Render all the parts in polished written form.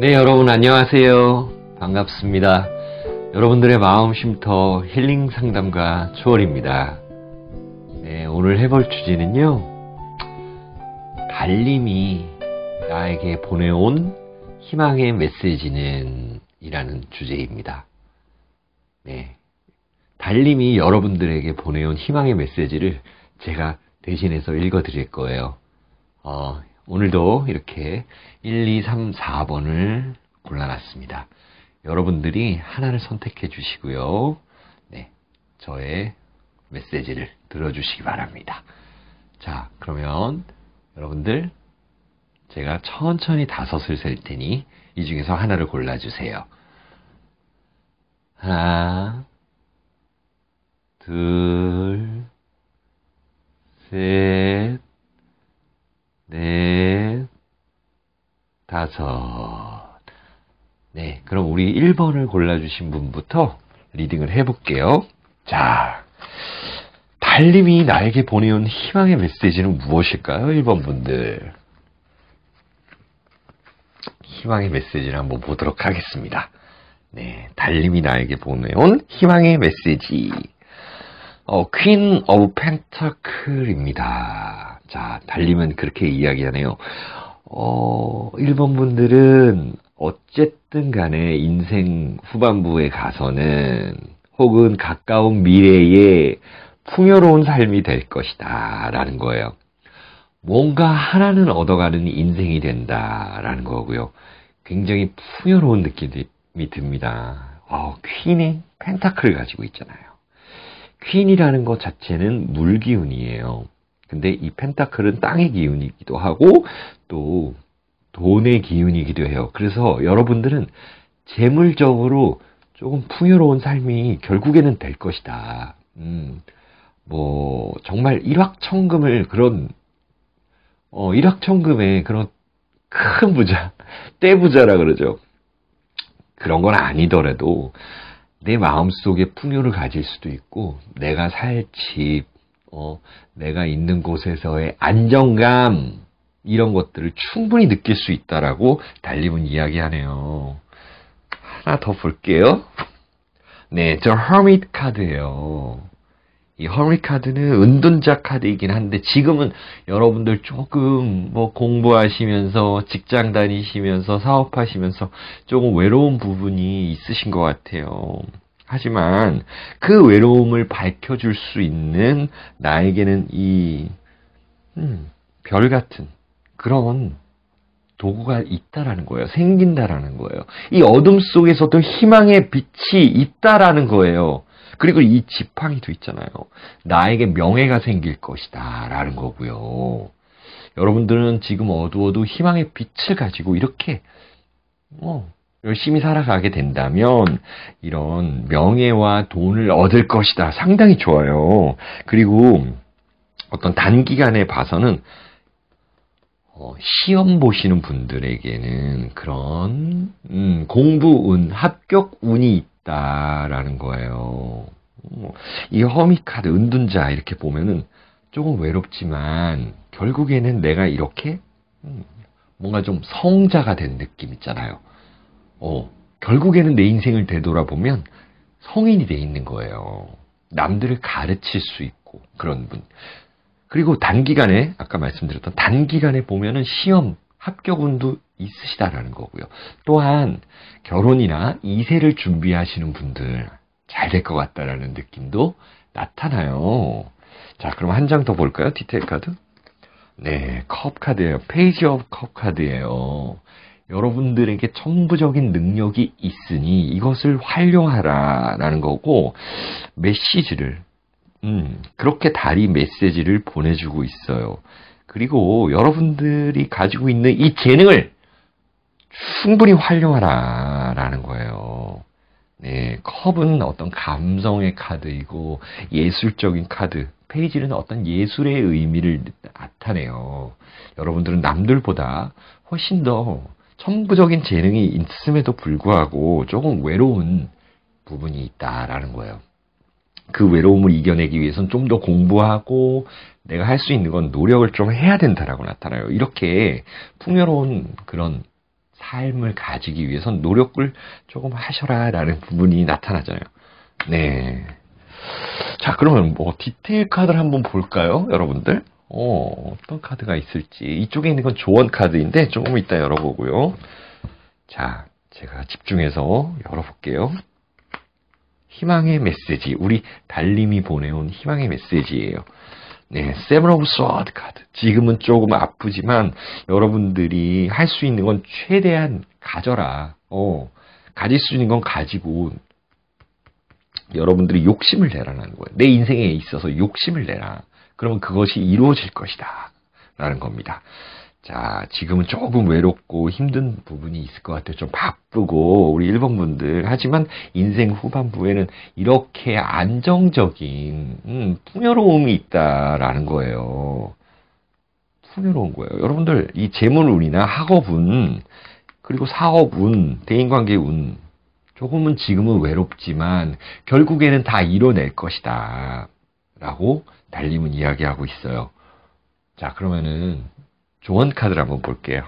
네, 여러분 안녕하세요. 반갑습니다. 여러분들의 마음 쉼터 힐링 상담가 추월입니다. 네, 오늘 해볼 주제는요. 달님이 나에게 보내온 희망의 메시지는 이라는 주제입니다. 네, 달님이 여러분들에게 보내온 희망의 메시지를 제가 대신해서 읽어드릴 거예요. 오늘도 이렇게 1, 2, 3, 4번을 골라놨습니다. 여러분들이 하나를 선택해 주시고요. 네, 저의 메시지를 들어주시기 바랍니다. 자, 그러면 여러분들 제가 천천히 5을 셀 테니 이 중에서 하나를 골라주세요. 하나, 둘, 셋, 넷, 5. 네, 그럼 우리 1번을 골라주신 분부터 리딩을 해볼게요. 자, 달님이 나에게 보내온 희망의 메시지는 무엇일까요? 1번 분들. 희망의 메시지를 한번 보도록 하겠습니다. 네, 달님이 나에게 보내온 희망의 메시지. 퀸 오브 펜타클입니다. 자, 달님은 그렇게 이야기하네요. 1번 분들은 어쨌든 간에 인생 후반부에 가서는 혹은 가까운 미래에 풍요로운 삶이 될 것이다 라는 거예요. 뭔가 하나는 얻어가는 인생이 된다라는 거고요. 굉장히 풍요로운 느낌이 듭니다. 퀸이 펜타클을 가지고 있잖아요. 퀸이라는 것 자체는 물 기운이에요. 근데 이 펜타클은 땅의 기운이기도 하고 또 돈의 기운이기도 해요. 그래서 여러분들은 재물적으로 조금 풍요로운 삶이 결국에는 될 것이다. 정말 일확천금을 일확천금의 그런 큰 부자, 떼부자라 그러죠. 그런 건 아니더라도 내 마음속에 풍요를 가질 수도 있고 내가 살 집, 내가 있는 곳에서의 안정감 이런 것들을 충분히 느낄 수 있다라고 달님은 이야기하네요. 하나 더 볼게요. 네, 저 허밋 카드예요. 이 허밋 카드는 은둔자 카드이긴 한데 지금은 여러분들 조금 공부하시면서 직장 다니시면서 사업하시면서 조금 외로운 부분이 있으신 것 같아요. 하지만 그 외로움을 밝혀줄 수 있는 나에게는 이 별 같은 그런 도구가 있다라는 거예요. 생긴다라는 거예요. 이 어둠 속에서도 희망의 빛이 있다라는 거예요. 그리고 이 지팡이도 있잖아요. 나에게 명예가 생길 것이다 라는 거고요. 여러분들은 지금 어두워도 희망의 빛을 가지고 이렇게 열심히 살아가게 된다면 이런 명예와 돈을 얻을 것이다. 상당히 좋아요. 그리고 어떤 단기간에 봐서는 시험 보시는 분들에게는 그런 공부운, 합격운이 있다라는 거예요. 이 허밋 카드, 은둔자 이렇게 보면은 조금 외롭지만 결국에는 내가 이렇게 뭔가 좀 성자가 된 느낌 있잖아요. 결국에는 내 인생을 되돌아보면 성인이 돼 있는 거예요. 남들을 가르칠 수 있고 그런 분. 그리고 단기간에 아까 말씀드렸던 단기간에 보면은 시험 합격운도 있으시다라는 거고요. 또한 결혼이나 이세를 준비하시는 분들 잘 될 것 같다라는 느낌도 나타나요. 자, 그럼 한 장 더 볼까요? 디테일 카드. 네, 컵 카드예요. 페이지 오브 컵 카드예요. 여러분들에게 천부적인 능력이 있으니 이것을 활용하라라는 거고 메시지를 그렇게 달이 메시지를 보내주고 있어요. 그리고 여러분들이 가지고 있는 이 재능을 충분히 활용하라라는 거예요. 네, 컵은 어떤 감성의 카드이고 예술적인 카드, 페이지는 어떤 예술의 의미를 나타내요. 여러분들은 남들보다 훨씬 더 천부적인 재능이 있음에도 불구하고 조금 외로운 부분이 있다라는 거예요. 그 외로움을 이겨내기 위해서는 좀 더 공부하고 내가 할 수 있는 건 노력을 좀 해야 된다라고 나타나요. 이렇게 풍요로운 그런 삶을 가지기 위해선 노력을 조금 하셔라라는 부분이 나타나잖아요. 네. 자, 그러면 뭐 디테일 카드를 한번 볼까요, 여러분들? 어떤 카드가 있을지. 이쪽에 있는 건 조언 카드인데 조금 이따 열어보고요. 자, 제가 집중해서 열어볼게요. 희망의 메시지. 우리 달님이 보내온 희망의 메시지예요. 네, 세븐 오브 스워드 카드. 지금은 조금 아프지만 여러분들이 할 수 있는 건 최대한 가져라. 가질 수 있는 건 가지고 여러분들이 욕심을 내라는 거예요. 내 인생에 있어서 욕심을 내라. 그러면 그것이 이루어질 것이다. 라는 겁니다. 자, 지금은 조금 외롭고 힘든 부분이 있을 것 같아요. 좀 바쁘고 우리 1번 분들. 하지만 인생 후반부에는 이렇게 안정적인 풍요로움이 있다라는 거예요. 풍요로운 거예요. 여러분들 이 재물운이나 학업운 그리고 사업운, 대인관계운 조금은 지금은 외롭지만 결국에는 다 이뤄낼 것이다. 라고 달님은 이야기하고 있어요. 자, 그러면은 조언 카드를 한번 볼게요.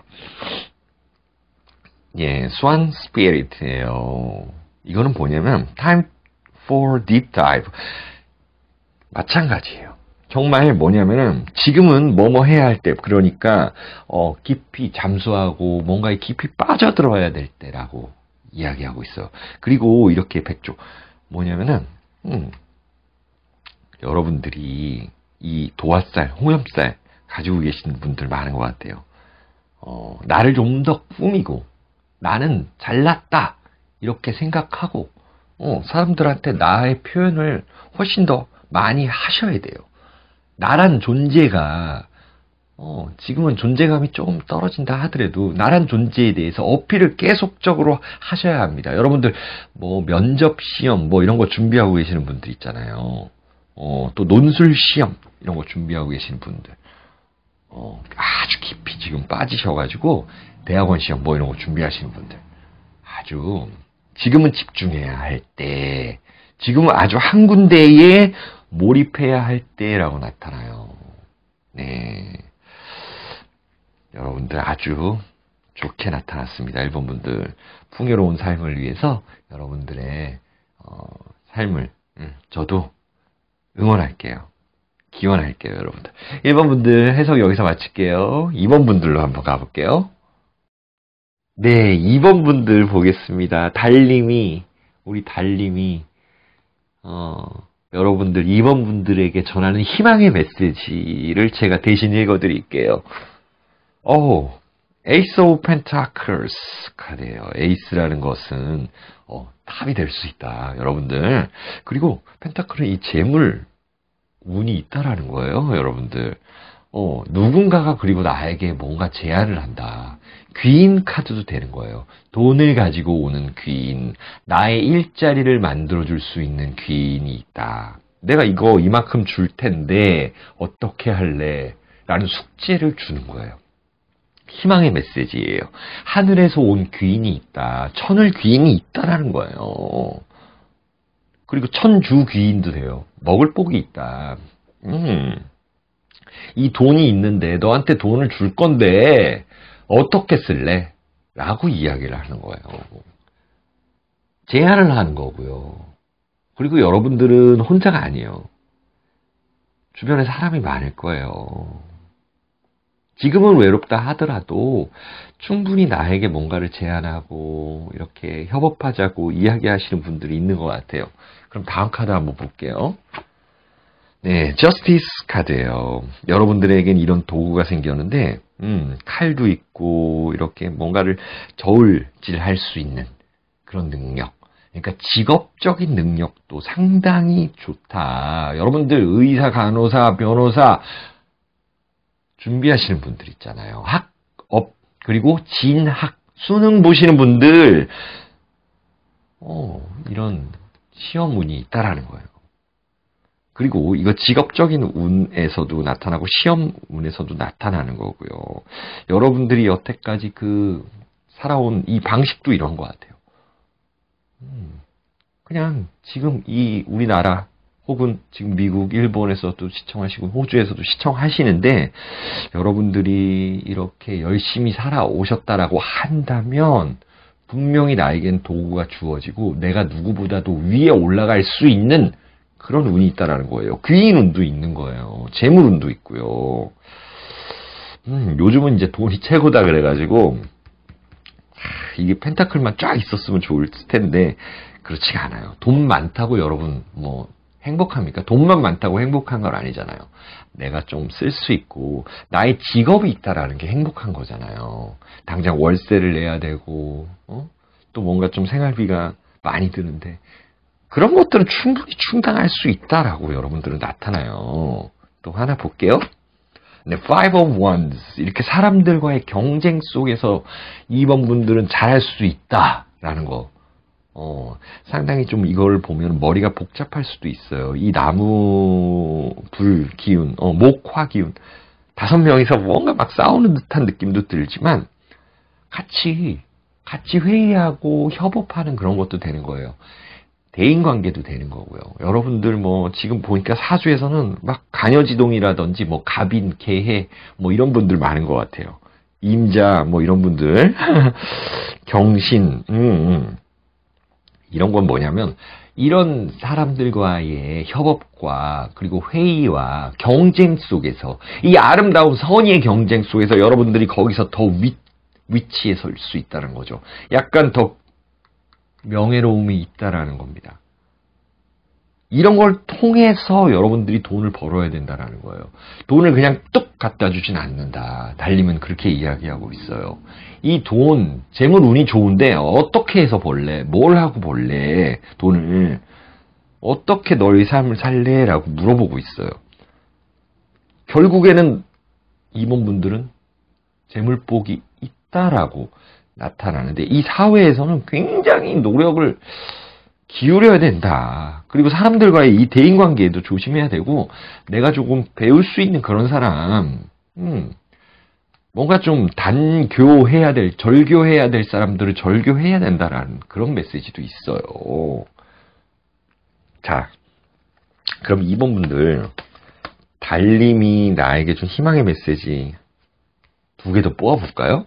예, 스완 스피릿이에요. 이거는 뭐냐면 time for deep dive. 마찬가지예요. 정말 뭐냐면은 지금은 뭐뭐 해야 할 때, 그러니까 깊이 잠수하고 뭔가에 깊이 빠져들어야 될 때라고 이야기하고 있어요. 그리고 이렇게 백조 뭐냐면은 여러분들이 이 도화살, 홍염살 가지고 계신 분들 많은 것 같아요. 나를 좀 더 꾸미고 나는 잘났다 이렇게 생각하고 사람들한테 나의 표현을 훨씬 더 많이 하셔야 돼요. 나란 존재가 지금은 존재감이 조금 떨어진다 하더라도 나란 존재에 대해서 어필을 계속적으로 하셔야 합니다. 여러분들 뭐 면접 시험 뭐 이런 거 준비하고 계시는 분들 있잖아요. 또 논술 시험 이런 거 준비하고 계시는 분들 아주 깊이 지금 빠지셔가지고 대학원 시험 뭐 이런 거 준비하시는 분들 아주 지금은 집중해야 할 때, 지금은 아주 한 군데에 몰입해야 할 때라고 나타나요. 네, 여러분들 아주 좋게 나타났습니다. 1번 분들 풍요로운 삶을 위해서 여러분들의 삶을 저도 응원할게요. 기원할게요, 여러분들. 1번 분들 해석 여기서 마칠게요. 2번 분들로 한번 가볼게요. 네, 2번 분들 보겠습니다. 우리 달님이, 여러분들 2번 분들에게 전하는 희망의 메시지를 제가 대신 읽어드릴게요. 에이스 오브 펜타클스 카드예요. 에이스라는 것은, 탑이 될 수 있다, 여러분들. 그리고 펜타클은 이 재물, 운이 있다라는 거예요, 여러분들. 누군가가 그리고 나에게 뭔가 제안을 한다. 귀인 카드도 되는 거예요. 돈을 가지고 오는 귀인, 나의 일자리를 만들어줄 수 있는 귀인이 있다. 내가 이거 이만큼 줄 텐데 어떻게 할래? 라는 숙제를 주는 거예요. 희망의 메시지예요. 하늘에서 온 귀인이 있다. 천을 귀인이 있다라는 거예요. 그리고 천주 귀인도 돼요. 먹을 복이 있다. 이 돈이 있는데 너한테 돈을 줄 건데 어떻게 쓸래? 라고 이야기를 하는 거예요. 제안을 하는 거고요. 그리고 여러분들은 혼자가 아니에요. 주변에 사람이 많을 거예요. 지금은 외롭다 하더라도 충분히 나에게 뭔가를 제안하고 이렇게 협업하자고 이야기하시는 분들이 있는 것 같아요. 그럼 다음 카드 한번 볼게요. 네, 저스티스 카드예요. 여러분들에겐 이런 도구가 생겼는데 칼도 있고 이렇게 뭔가를 저울질할 수 있는 그런 능력. 그러니까 직업적인 능력도 상당히 좋다. 여러분들 의사, 간호사, 변호사 준비하시는 분들 있잖아요. 학업, 그리고 진학, 수능 보시는 분들 이런 시험운이 있다라는 거예요. 그리고 이거 직업적인 운에서도 나타나고 시험운에서도 나타나는 거고요. 여러분들이 여태까지 살아온 이 방식도 이런 것 같아요. 그냥 지금 이 우리나라 혹은 지금 미국, 일본에서도 시청하시고 호주에서도 시청하시는데 여러분들이 이렇게 열심히 살아오셨다라고 한다면 분명히 나에겐 도구가 주어지고 내가 누구보다도 위에 올라갈 수 있는 그런 운이 있다라는 거예요. 귀인 운도 있는 거예요. 재물 운도 있고요. 요즘은 이제 돈이 최고다 그래가지고 이게 펜타클만 쫙 있었으면 좋을 텐데 그렇지가 않아요. 돈 많다고 여러분 뭐 행복합니까? 돈만 많다고 행복한 건 아니잖아요. 내가 좀 쓸 수 있고 나의 직업이 있다라는 게 행복한 거잖아요. 당장 월세를 내야 되고 또 뭔가 좀 생활비가 많이 드는데 그런 것들은 충분히 충당할 수 있다라고 여러분들은 나타나요. 또 하나 볼게요. 네, Five of Wands. 이렇게 사람들과의 경쟁 속에서 2번 분들은 잘할 수 있다라는 거. 상당히 좀 이걸 보면 머리가 복잡할 수도 있어요. 이 나무 불 기운, 목화 기운. 5명이서 뭔가 막 싸우는 듯한 느낌도 들지만 같이 회의하고 협업하는 그런 것도 되는 거예요. 대인관계도 되는 거고요. 여러분들 뭐 지금 보니까 사주에서는 막 간여지동이라든지 뭐 갑인, 개해 뭐 이런 분들 많은 것 같아요. 임자 뭐 이런 분들 경신 이런 건 뭐냐면 이런 사람들과의 협업과 그리고 회의와 경쟁 속에서 이 아름다운 선의의 경쟁 속에서 여러분들이 거기서 더 위치에 설 수 있다는 거죠. 약간 더 명예로움이 있다라는 겁니다. 이런 걸 통해서 여러분들이 돈을 벌어야 된다라는 거예요. 돈을 그냥 뚝 갖다 주진 않는다. 달님은 그렇게 이야기하고 있어요. 이 돈, 재물 운이 좋은데 어떻게 해서 벌래? 뭘 하고 벌래? 돈을 어떻게 너의 삶을 살래? 라고 물어보고 있어요. 결국에는 이번 분들은 재물복이 있다라고 나타나는데 이 사회에서는 굉장히 노력을 기울여야 된다. 그리고 사람들과의 이 대인관계에도 조심해야 되고 내가 조금 배울 수 있는 그런 사람 뭔가 좀 절교해야 될 사람들을 절교해야 된다라는 그런 메시지도 있어요. 자, 그럼 이번 분들 달님이 나에게 준 희망의 메시지 2개 더 뽑아볼까요?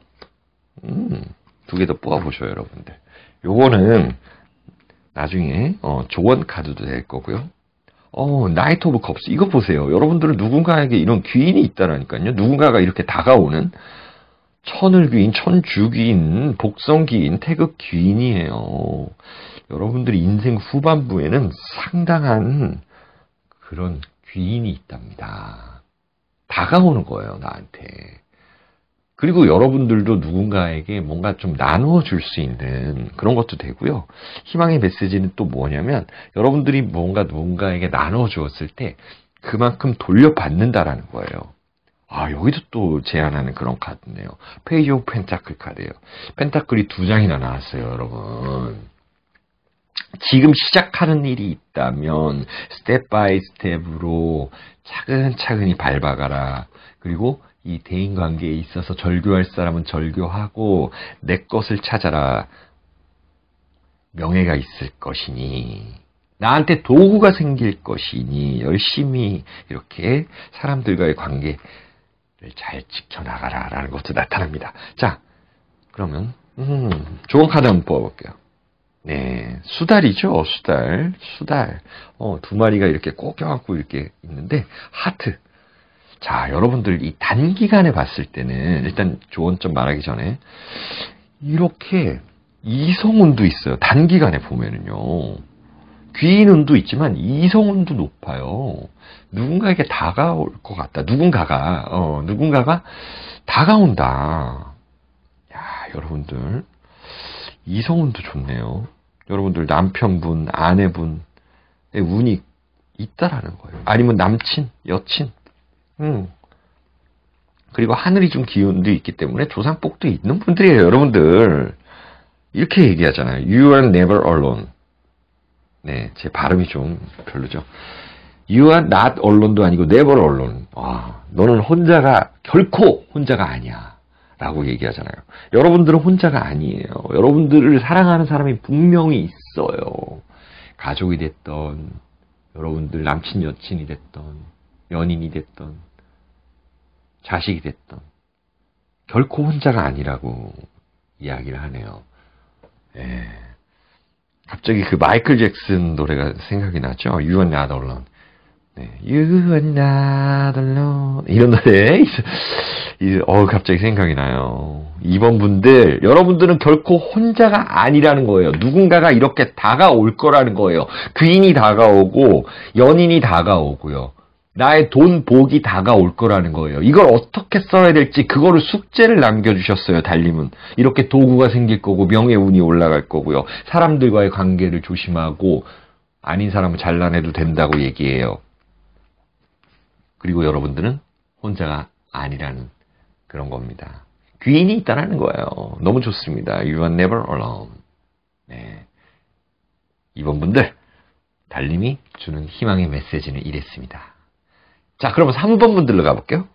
2개 더 뽑아보셔요, 여러분들. 요거는 나중에 조언 카드도 될 거고요. 나이트 오브 컵스 이거 보세요. 여러분들은 누군가에게 이런 귀인이 있다라니까요. 누군가가 이렇게 다가오는 천을귀인, 천주귀인, 복성귀인, 태극귀인이에요. 여러분들이 인생 후반부에는 상당한 그런 귀인이 있답니다. 다가오는 거예요, 나한테. 그리고 여러분들도 누군가에게 뭔가 좀 나누어줄 수 있는 그런 것도 되고요. 희망의 메시지는 또 뭐냐면 여러분들이 뭔가 누군가에게 나눠주었을 때 그만큼 돌려받는다라는 거예요. 여기도 또 제안하는 그런 카드네요. 페이지 오브 펜타클 카드예요. 펜타클이 2장이나 나왔어요, 여러분. 지금 시작하는 일이 있다면 스텝 바이 스텝으로 차근차근히 밟아가라. 그리고 이 대인관계에 있어서 절교할 사람은 절교하고 내 것을 찾아라. 명예가 있을 것이니 나한테 도구가 생길 것이니 열심히 이렇게 사람들과의 관계를 잘 지켜나가라 라는 것도 나타납니다. 자, 그러면 좋은 카드 한번 뽑아볼게요. 네, 수달이죠. 수달. 2마리가 이렇게 꼭 껴안고 이렇게 있는데 하트. 자, 여러분들 이 단기간에 봤을 때는 일단 조언 좀 말하기 전에 이렇게 이성운도 있어요. 단기간에 보면은요. 귀인운도 있지만 이성운도 높아요. 누군가에게 다가올 것 같다. 누군가가 다가온다. 야, 여러분들 이성운도 좋네요. 여러분들 남편분, 아내분의 운이 있다라는 거예요. 아니면 남친, 여친. 그리고 하늘이 좀 기운도 있기 때문에 조상복도 있는 분들이에요, 여러분들. 이렇게 얘기하잖아요. You are never alone. 네, 제 발음이 좀 별로죠. You are not alone도 아니고 never alone. 너는 결코 혼자가 아니야. 라고 얘기하잖아요. 여러분들은 혼자가 아니에요. 여러분들을 사랑하는 사람이 분명히 있어요. 가족이 됐던, 여러분들 남친 여친이 됐던 연인이 됐던 자식이 됐던 결코 혼자가 아니라고 이야기를 하네요. 예. 갑자기 그 마이클 잭슨 노래가 생각이 나죠. You are not alone. 네. You are not alone. 이런 노래. 갑자기 생각이 나요. 이번 분들, 여러분들은 결코 혼자가 아니라는 거예요. 누군가가 이렇게 다가올 거라는 거예요. 귀인이 다가오고, 연인이 다가오고요. 나의 돈, 복이 다가올 거라는 거예요. 이걸 어떻게 써야 될지 그거를 숙제를 남겨주셨어요. 달님은. 이렇게 도구가 생길 거고 명예운이 올라갈 거고요. 사람들과의 관계를 조심하고 아닌 사람은 잘라내도 된다고 얘기해요. 그리고 여러분들은 혼자가 아니라는 그런 겁니다. 귀인이 있다는 거예요. 너무 좋습니다. You are never alone. 네. 이번 분들 달님이 주는 희망의 메시지는 이랬습니다. 자, 그러면 3번 분들로 가볼게요.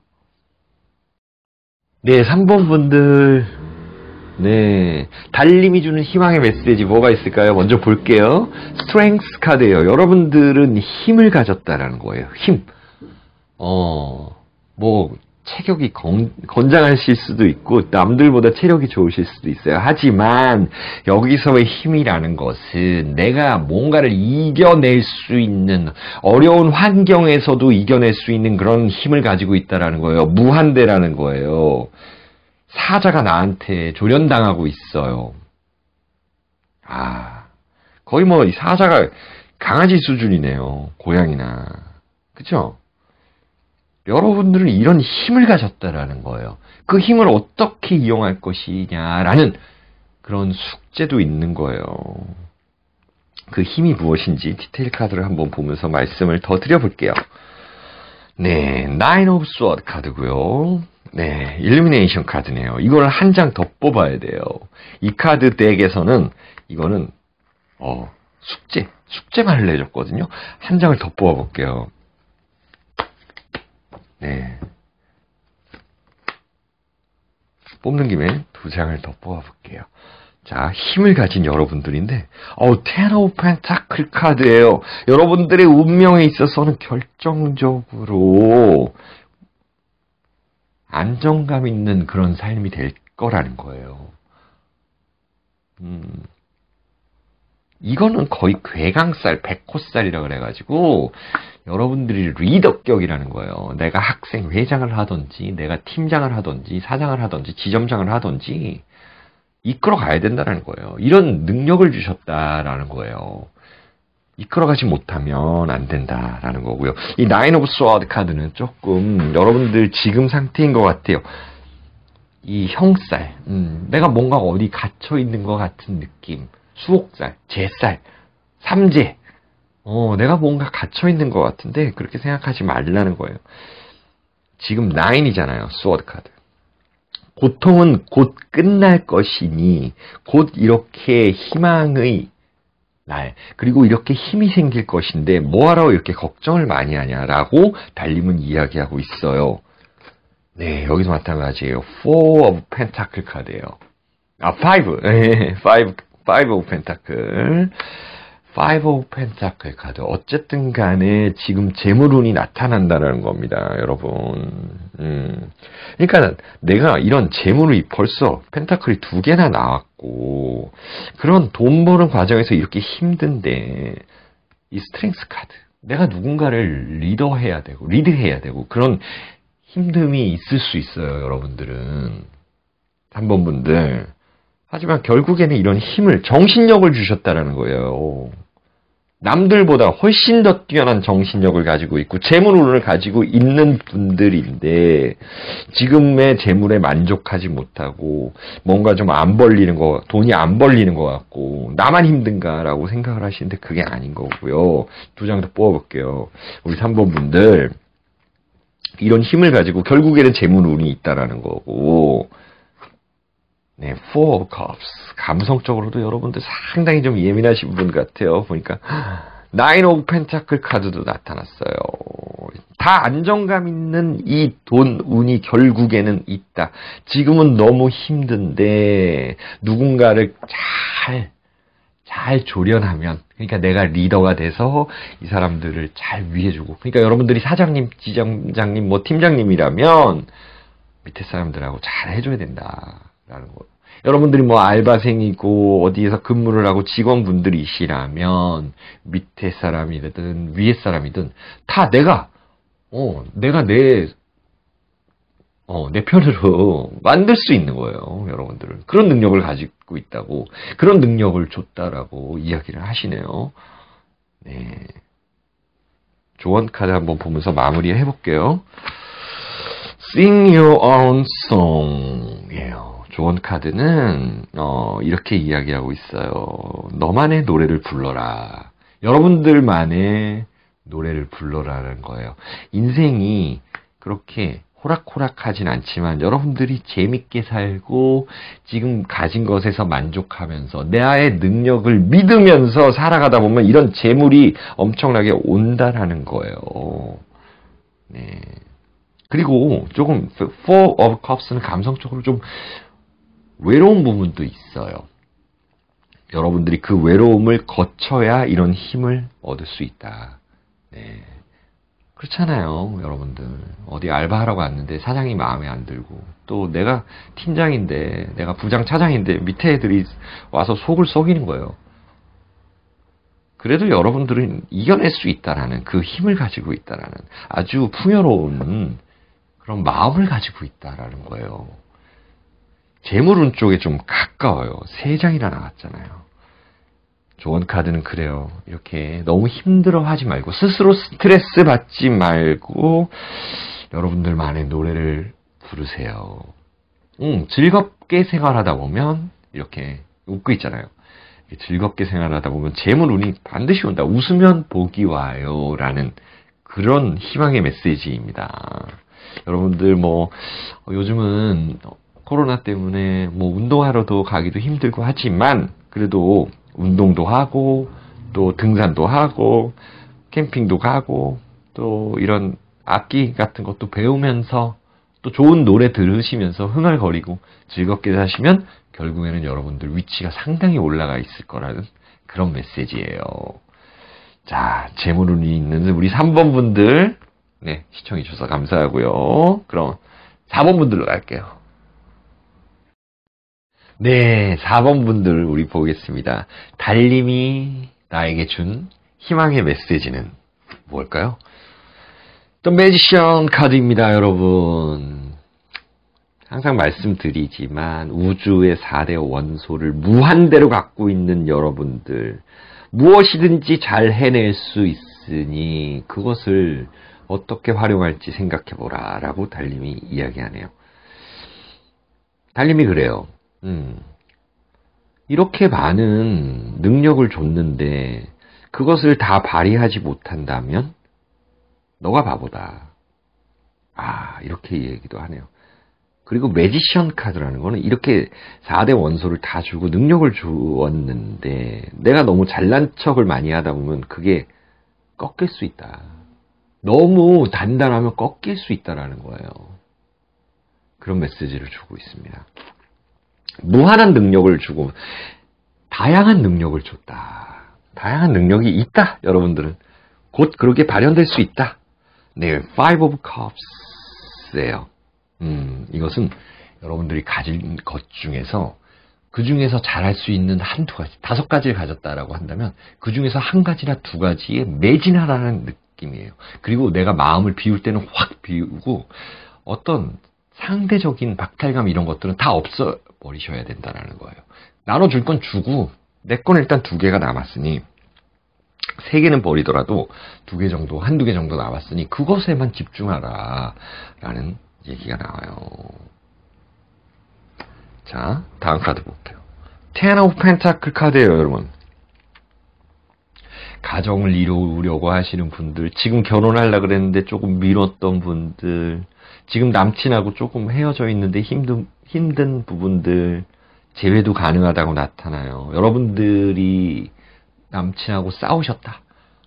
네, 3번 분들. 네, 달님이 주는 희망의 메시지 뭐가 있을까요? 먼저 볼게요. 스트렝스 카드예요. 여러분들은 힘을 가졌다라는 거예요. 힘. 체격이 건장하실 수도 있고 남들보다 체력이 좋으실 수도 있어요. 하지만 여기서의 힘이라는 것은 내가 뭔가를 이겨낼 수 있는 어려운 환경에서도 이겨낼 수 있는 그런 힘을 가지고 있다라는 거예요. 무한대라는 거예요. 사자가 나한테 조련당하고 있어요. 거의 이 사자가 강아지 수준이네요. 고양이나. 그쵸? 여러분들은 이런 힘을 가졌다라는 거예요. 그 힘을 어떻게 이용할 것이냐라는 그런 숙제도 있는 거예요. 그 힘이 무엇인지 디테일 카드를 한번 보면서 말씀을 더 드려볼게요. 네, Nine of Swords 카드고요. 네, 일루미네이션 카드네요. 이걸 한 장 더 뽑아야 돼요. 이 카드 덱에서는 이거는 숙제만을 내줬거든요. 한 장을 더 뽑아볼게요. 네. 뽑는 김에 2장을 더 뽑아볼게요. 자, 힘을 가진 여러분들인데, Ten of Pentacle 카드예요. 여러분들의 운명에 있어서는 결정적으로 안정감 있는 그런 삶이 될 거라는 거예요. 이거는 거의 괴강살, 백호살이라 그래가지고 여러분들이 리더격이라는 거예요. 내가 학생 회장을 하든지 내가 팀장을 하든지 사장을 하든지 지점장을 하든지 이끌어 가야 된다는 거예요. 이런 능력을 주셨다라는 거예요. 이끌어가지 못하면 안 된다라는 거고요. 이 나인 오브 스워드 카드는 조금 여러분들 지금 상태인 것 같아요. 이 형살, 내가 뭔가 어디 갇혀 있는 것 같은 느낌. 수옥살, 제살, 삼재. 내가 뭔가 갇혀 있는 것 같은데 그렇게 생각하지 말라는 거예요. 지금 9이잖아요. 스워드 카드. 고통은 곧 끝날 것이니 곧 이렇게 희망의 날 그리고 이렇게 힘이 생길 것인데 뭐하러 이렇게 걱정을 많이 하냐라고 달님은 이야기하고 있어요. 네, 여기서 마찬가지예요. Four of Pentacle 카드예요. Five of Pentacle. Five of Pentacle 카드. 어쨌든 간에 지금 재물운이 나타난다는 겁니다, 여러분. 그러니까 내가 이런 재물이 벌써 펜타클이 2개나 나왔고 그런 돈 버는 과정에서 이렇게 힘든데 이 스트렝스 카드. 내가 누군가를 리드해야 되고 그런 힘듦이 있을 수 있어요, 여러분들은. 3번 분들. 하지만 결국에는 이런 힘을, 정신력을 주셨다라는 거예요. 남들보다 훨씬 더 뛰어난 정신력을 가지고 있고 재물운을 가지고 있는 분들인데 지금의 재물에 만족하지 못하고 뭔가 좀 돈이 안 벌리는 것 같고 나만 힘든가라고 생각을 하시는데 그게 아닌 거고요. 2장 더 뽑아볼게요. 우리 3번 분들 이런 힘을 가지고 결국에는 재물운이 있다라는 거고 네, Four of Cups. 감성적으로도 여러분들 상당히 좀 예민하신 분 같아요. 보니까 Nine of Pentacle 카드도 나타났어요. 다 안정감 있는 이 돈 운이 결국에는 있다. 지금은 너무 힘든데 누군가를 잘 조련하면, 그러니까 내가 리더가 돼서 이 사람들을 잘 위해주고, 그러니까 여러분들이 사장님, 지점장님, 뭐 팀장님이라면 밑에 사람들하고 잘 해줘야 된다라는 거. 여러분들이 뭐 알바생이고 어디에서 근무를 하고 직원분들이시라면 밑에 사람이든 위에 사람이든 다 내가 내 편으로 만들 수 있는 거예요, 여러분들은. 그런 능력을 가지고 있다고, 그런 능력을 줬다라고 이야기를 하시네요. 네. 조언 카드 한번 보면서 마무리 해볼게요. Sing your own song. 예요. 조언 카드는, 이렇게 이야기하고 있어요. 너만의 노래를 불러라. 여러분들만의 노래를 불러라는 거예요. 인생이 그렇게 호락호락하진 않지만 여러분들이 재밌게 살고 지금 가진 것에서 만족하면서 나의 능력을 믿으면서 살아가다 보면 이런 재물이 엄청나게 온다라는 거예요. 네. 그리고 조금 Four of Cups는 감성적으로 좀 외로운 부분도 있어요. 여러분들이 그 외로움을 거쳐야 이런 힘을 얻을 수 있다. 네. 그렇잖아요, 여러분들. 어디 알바하러 갔는데 사장이 마음에 안 들고, 또 내가 팀장인데, 내가 부장 차장인데 밑에 애들이 와서 속을 썩이는 거예요. 그래도 여러분들은 이겨낼 수 있다라는 그 힘을 가지고 있다라는 아주 풍요로운 그런 마음을 가지고 있다라는 거예요. 재물운 쪽에 좀 가까워요. 3장이나 나왔잖아요. 조언 카드는 그래요. 이렇게 너무 힘들어하지 말고 스스로 스트레스 받지 말고 여러분들만의 노래를 부르세요. 즐겁게 생활하다 보면 이렇게 웃고 있잖아요. 즐겁게 생활하다 보면 재물운이 반드시 온다. 웃으면 복이 와요. 라는 그런 희망의 메시지입니다. 여러분들 요즘은 코로나 때문에 운동하러도 가기도 힘들고 하지만 그래도 운동도 하고 또 등산도 하고 캠핑도 가고 또 이런 악기 같은 것도 배우면서 또 좋은 노래 들으시면서 흥얼거리고 즐겁게 사시면 결국에는 여러분들 위치가 상당히 올라가 있을 거라는 그런 메시지예요. 자, 재물운이 있는 우리 3번 분들 네, 시청해 주셔서 감사하고요. 그럼 4번 분들로 갈게요. 네, 4번 분들 우리 보겠습니다. 달님이 나에게 준 희망의 메시지는 뭘까요? 또 매지션 카드입니다, 여러분. 항상 말씀드리지만 우주의 4대 원소를 무한대로 갖고 있는 여러분들 무엇이든지 잘 해낼 수 있으니 그것을 어떻게 활용할지 생각해보라 라고 달님이 이야기하네요. 달님이 그래요. 이렇게 많은 능력을 줬는데 그것을 다 발휘하지 못한다면 너가 바보다. 이렇게 얘기도 하네요. 그리고 매지션 카드라는 거는 이렇게 4대 원소를 다 주고 능력을 주었는데 내가 너무 잘난 척을 많이 하다 보면 그게 꺾일 수 있다. 너무 단단하면 꺾일 수 있다라는 거예요. 그런 메시지를 주고 있습니다. 무한한 능력을 주고 다양한 능력을 줬다. 다양한 능력이 있다. 여러분들은 곧 그렇게 발현될 수 있다. 네, Five of Cups예요. 이것은 여러분들이 가진 것 중에서 그 중에서 잘할 수 있는 한두 가지, 5가지를 가졌다라고 한다면 그 중에서 한 가지나 2가지에 매진하라는 느낌이에요. 그리고 내가 마음을 비울 때는 확 비우고 어떤 상대적인 박탈감 이런 것들은 다 없어버리셔야 된다는 거예요. 나눠줄 건 주고 내 건 일단 2개가 남았으니 3개는 버리더라도 2개 정도, 1-2개 정도 남았으니 그것에만 집중하라 라는 얘기가 나와요. 자, 다음 카드 볼게요. Ten of Pentacle 카드예요, 여러분. 가정을 이루려고 하시는 분들, 지금 결혼하려고 그랬는데 조금 미뤘던 분들, 지금 남친하고 조금 헤어져 있는데 힘든 부분들, 재회도 가능하다고 나타나요. 여러분들이 남친하고 싸우셨다.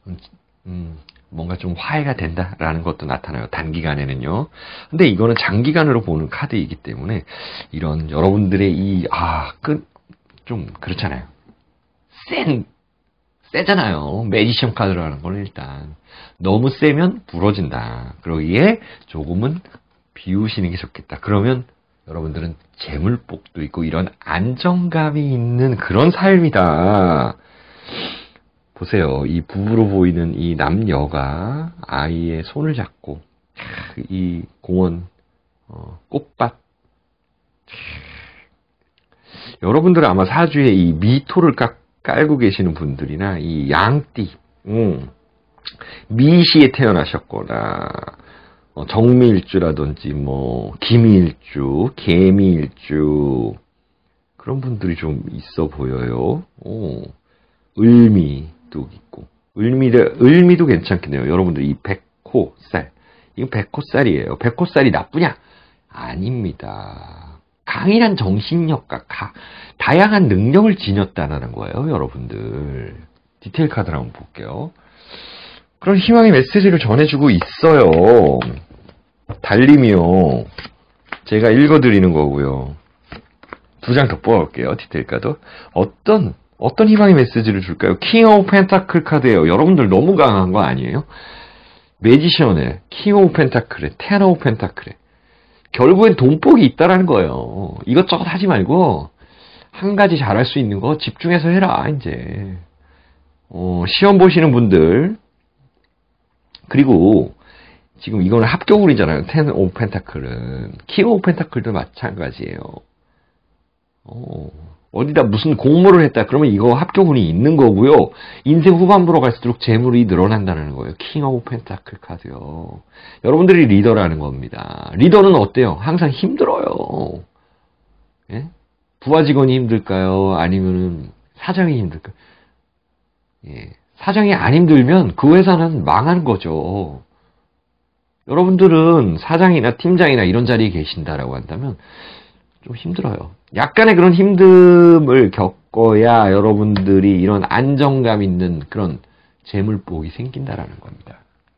뭔가 좀 화해가 된다라는 것도 나타나요. 단기간에는요. 근데 이거는 장기간으로 보는 카드이기 때문에 이런 여러분들의 좀 그렇잖아요. 세잖아요. 매지션 카드라는 건 일단. 너무 세면 부러진다. 그러기에 조금은 비우시는 게 좋겠다. 그러면 여러분들은 재물복도 있고 이런 안정감이 있는 그런 삶이다. 보세요. 이 부부로 보이는 이 남녀가 아이의 손을 잡고 이 공원 꽃밭 여러분들은 아마 사주에 이 미토를 깔고 계시는 분들이나 이 양띠 미시에 태어나셨거나 정미일주라든지 뭐 김일주, 개미일주 그런 분들이 좀 있어 보여요. 을미도 있고 을미도 괜찮겠네요. 여러분들 이 백호살 이거 백호살이에요. 백호살이 나쁘냐? 아닙니다. 강인한 정신력과 다양한 능력을 지녔다는 거예요. 여러분들 디테일 카드를 한번 볼게요. 그런 희망의 메시지를 전해주고 있어요. 달님이요. 제가 읽어드리는 거고요. 2장 더 뽑아볼게요. 디테일 카드. 어떤 희망의 메시지를 줄까요? 킹 오브 펜타클 카드예요. 여러분들 너무 강한 거 아니에요? 매지션에 킹 오브 펜타클에 텐 오브 펜타클에 결국엔 돈복이 있다라는 거예요. 이것저것 하지 말고 한 가지 잘할 수 있는 거 집중해서 해라. 이제 시험 보시는 분들 그리고 지금 이거는 합격운이잖아요. 텐 오브 펜타클은 킹 오브 펜타클도 마찬가지예요. 어디다 무슨 공모를 했다 그러면 이거 합격운이 있는 거고요. 인생 후반부로 갈수록 재물이 늘어난다는 거예요. 킹 오브 펜타클 카드요. 여러분들이 리더라는 겁니다. 리더는 어때요? 항상 힘들어요. 예? 부하 직원이 힘들까요? 아니면은 사장이 힘들까요? 예. 사장이 안 힘들면 그 회사는 망하는 거죠. 여러분들은 사장이나 팀장이나 이런 자리에 계신다라고 한다면 좀 힘들어요. 약간의 그런 힘듦을 겪어야 여러분들이 이런 안정감 있는 그런 재물복이 생긴다라는 겁니다.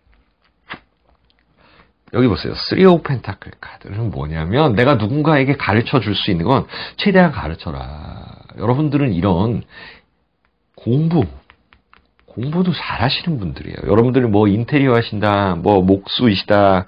여기 보세요. 3 오브 펜타클 카드는 뭐냐면 내가 누군가에게 가르쳐 줄 수 있는 건 최대한 가르쳐라. 여러분들은 이런 공부도 잘 하시는 분들이에요. 여러분들이 뭐 인테리어 하신다, 뭐 목수이시다,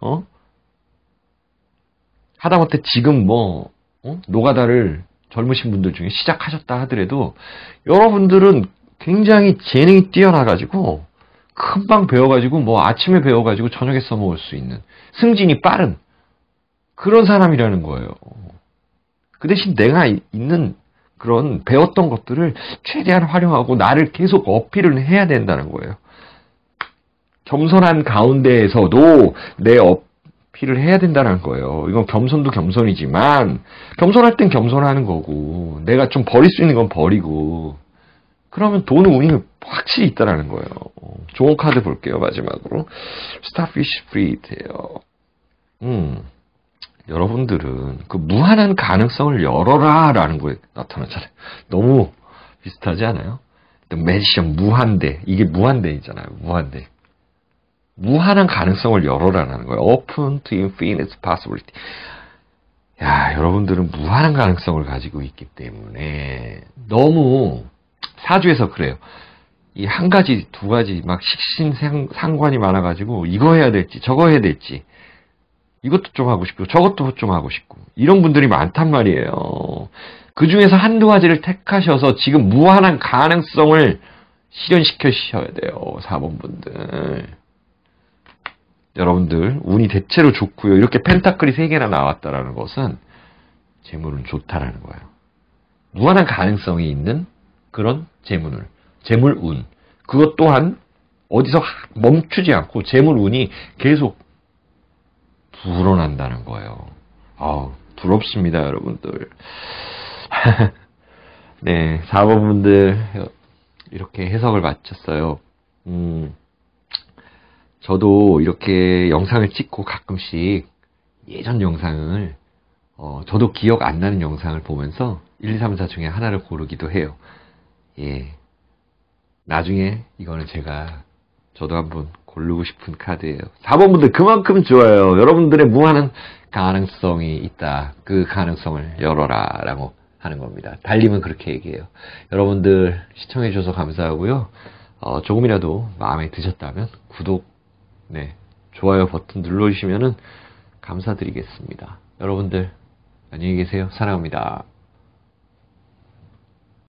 하다못해 지금 노가다를 젊으신 분들 중에 시작하셨다 하더라도 여러분들은 굉장히 재능이 뛰어나가지고 금방 배워가지고 뭐 아침에 배워가지고 저녁에 써먹을 수 있는 승진이 빠른 그런 사람이라는 거예요. 그 대신 내가 있는 그런 배웠던 것들을 최대한 활용하고 나를 계속 어필을 해야 된다는 거예요. 겸손한 가운데에서도 내 어필을 해야 된다는 거예요. 이건 겸손도 겸손이지만 겸손할 땐 겸손하는 거고 내가 좀 버릴 수 있는 건 버리고 그러면 돈은 운이 확실히 있다라는 거예요. 좋은 카드 볼게요. 마지막으로 스타피쉬 프리드예요. 여러분들은 그 무한한 가능성을 열어라 라는 거에 나타나잖아요. 너무 비슷하지 않아요? 매지션 무한대. 이게 무한대이잖아요. 무한대. 무한한 가능성을 열어라라는 거예요. Open to infinite possibility. 야, 여러분들은 무한한 가능성을 가지고 있기 때문에 너무 사주에서 그래요. 이 한 가지, 두 가지 막 식신상관이 많아가지고 이거 해야 될지 저거 해야 될지 이것도 좀 하고 싶고 저것도 좀 하고 싶고 이런 분들이 많단 말이에요. 그 중에서 한두 가지를 택하셔서 지금 무한한 가능성을 실현시켜주셔야 돼요. 4번 분들. 여러분들 운이 대체로 좋고요. 이렇게 펜타클이 3개나 나왔다라는 것은 재물은 좋다라는 거예요. 무한한 가능성이 있는 그런 재물운. 그것 또한 어디서 멈추지 않고 재물운이 계속 불어난다는 거예요. 부럽습니다, 여러분들. 네, 4번 분들 이렇게 해석을 마쳤어요. 저도 이렇게 영상을 찍고 가끔씩 예전 영상을 저도 기억 안 나는 영상을 보면서 1, 2, 3, 4 중에 하나를 고르기도 해요. 예. 나중에 이거는 저도 한번 고르고 싶은 카드예요. 4번 분들 그만큼 좋아요. 여러분들의 무한한 가능성이 있다. 그 가능성을 열어라 라고 하는 겁니다. 달님은 그렇게 얘기해요. 여러분들 시청해주셔서 감사하고요. 조금이라도 마음에 드셨다면 구독, 좋아요 버튼 눌러주시면은 감사드리겠습니다. 여러분들 안녕히 계세요. 사랑합니다.